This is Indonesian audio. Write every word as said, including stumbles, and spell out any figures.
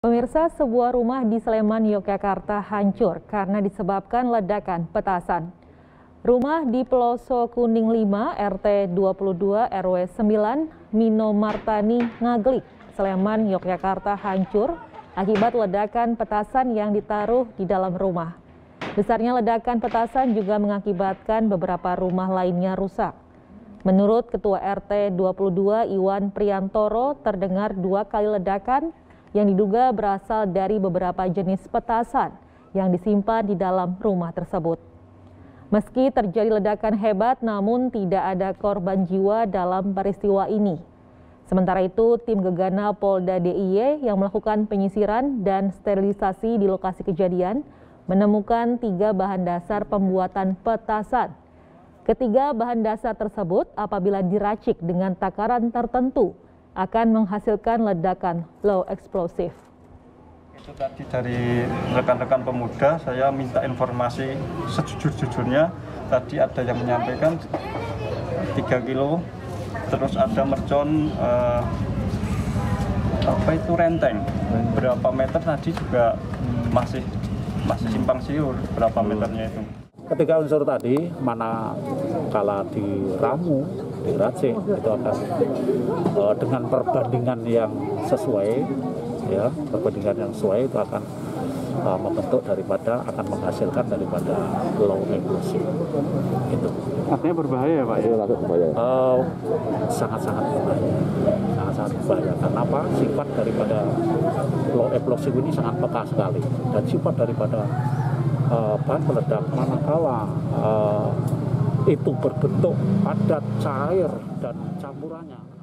Pemirsa, sebuah rumah di Sleman, Yogyakarta hancur karena disebabkan ledakan petasan. Rumah di Pelosok Kuning lima, R T dua puluh dua R W sembilan, Mino Martani, Ngaglik, Sleman, Yogyakarta hancur akibat ledakan petasan yang ditaruh di dalam rumah. Besarnya ledakan petasan juga mengakibatkan beberapa rumah lainnya rusak. Menurut Ketua R T dua puluh dua Iwan Priantoro, terdengar dua kali ledakan yang diduga berasal dari beberapa jenis petasan yang disimpan di dalam rumah tersebut. Meski terjadi ledakan hebat, namun tidak ada korban jiwa dalam peristiwa ini. Sementara itu, tim gegana Polda D I Y yang melakukan penyisiran dan sterilisasi di lokasi kejadian menemukan tiga bahan dasar pembuatan petasan. Ketiga bahan dasar tersebut apabila diracik dengan takaran tertentu akan menghasilkan ledakan low eksplosif. Itu tadi dari rekan-rekan pemuda, saya minta informasi sejujur-jujurnya. Tadi ada yang menyampaikan tiga kilo, terus ada mercon eh, apa itu renteng, berapa meter tadi juga masih masih simpang siur berapa meternya itu. Ketika unsur tadi mana kala diramu, diracik, itu akan uh, dengan perbandingan yang sesuai, ya perbandingan yang sesuai itu akan uh, membentuk daripada akan menghasilkan daripada low explosive. Itu. Artinya berbahaya ya Pak ya? Uh, sangat-sangat berbahaya, sangat-sangat berbahaya. Karena apa? Sifat daripada low explosive ini sangat peka sekali dan sifat daripada Uh, bahan peledak manakala uh, itu berbentuk padat, cair, dan campurannya